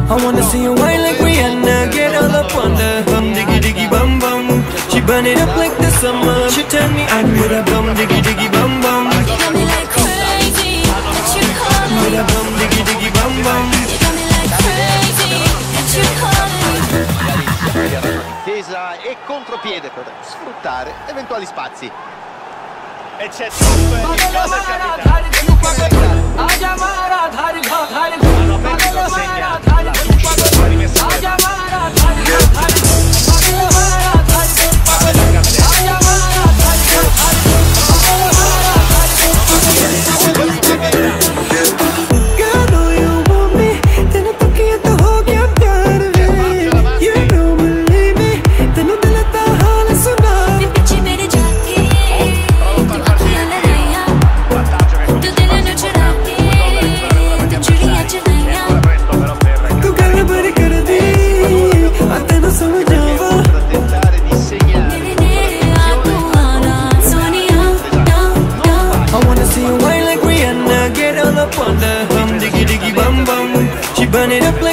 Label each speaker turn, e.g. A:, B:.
A: I wanna see you whine like Rihanna, get all up on the hum, diggy diggy bum bum. She burn it up like the summer, she turn me on with a bum, diggy diggy bum bum.
B: You got me like crazy, that you calling me.
A: With a bum, diggy diggy bum bum.
B: You got me like crazy, that you calling me.
C: Difesa e contropiede per sfruttare eventuali spazi.
D: E c'è tutto e che cosa è capitato? Hanno aperto segna la Tusci, la rimessa
A: burn it up